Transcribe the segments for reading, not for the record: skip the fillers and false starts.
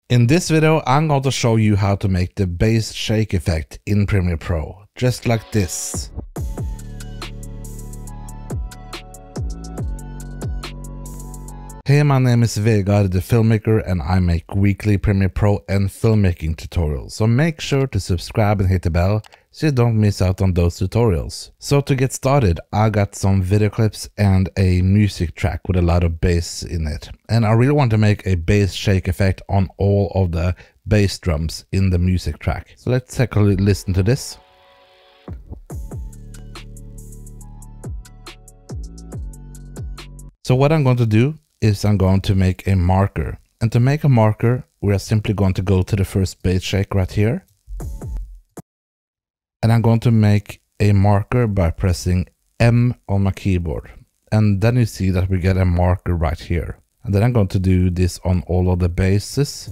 In this video, I'm going to show you how to make the bass shake effect in Premiere Pro, just like this. Hey, my name is Vegard the filmmaker and I make weekly Premiere Pro and filmmaking tutorials, so make sure to subscribe and hit the bell so you don't miss out on those tutorials. So to get started, I got some video clips and a music track with a lot of bass in it. And I really want to make a bass shake effect on all of the bass drums in the music track. So let's take a listen to this. So what I'm going to do is I'm going to make a marker. And to make a marker, we are simply going to go to the first bass shake right here. And I'm going to make a marker by pressing M on my keyboard. And then you see that we get a marker right here. And then I'm going to do this on all of the basses.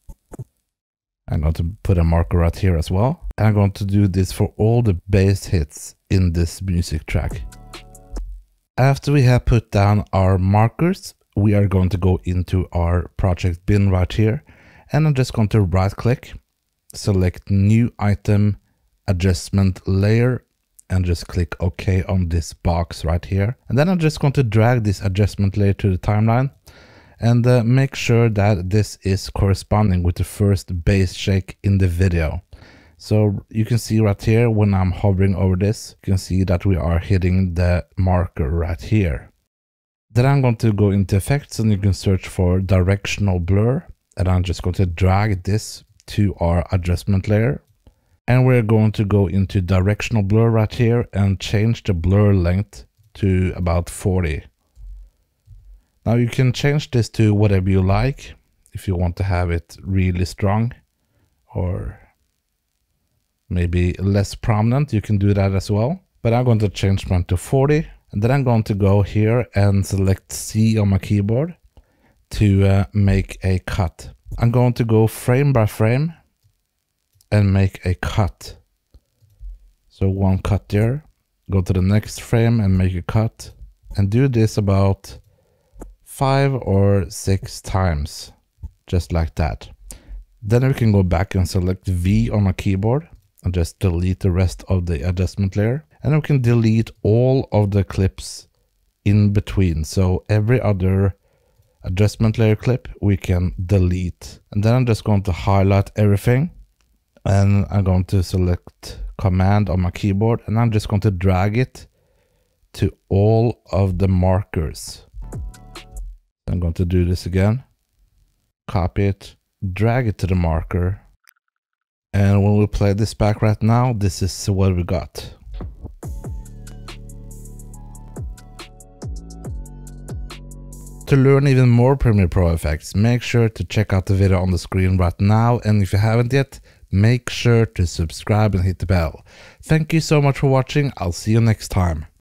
I'm going to put a marker right here as well. And I'm going to do this for all the bass hits in this music track. After we have put down our markers, we are going to go into our project bin right here. And I'm just going to right click, select new item, adjustment layer, and just click OK on this box right here. And then I'm just going to drag this adjustment layer to the timeline and make sure that this is corresponding with the first bass shake in the video. So you can see right here when I'm hovering over this, you can see that we are hitting the marker right here. Then I'm going to go into effects and you can search for Directional Blur, and I'm just going to drag this to our adjustment layer. And we're going to go into Directional Blur right here and change the blur length to about 40. Now you can change this to whatever you like. If you want to have it really strong or maybe less prominent, you can do that as well. But I'm going to change mine to 40. And then I'm going to go here and select C on my keyboard to make a cut. I'm going to go frame by frame and make a cut. So one cut there, go to the next frame and make a cut, and do this about 5 or 6 times, just like that. Then we can go back and select V on my keyboard and just delete the rest of the adjustment layer. And we can delete all of the clips in between. So every other adjustment layer clip we can delete. And then I'm just going to highlight everything. And I'm going to select Command on my keyboard. And I'm just going to drag it to all of the markers. I'm going to do this again. Copy it, drag it to the marker. And when we play this back right now, this is what we got. To learn even more Premiere Pro effects, make sure to check out the video on the screen right now. And if you haven't yet, make sure to subscribe and hit the bell. Thank you so much for watching. I'll see you next time.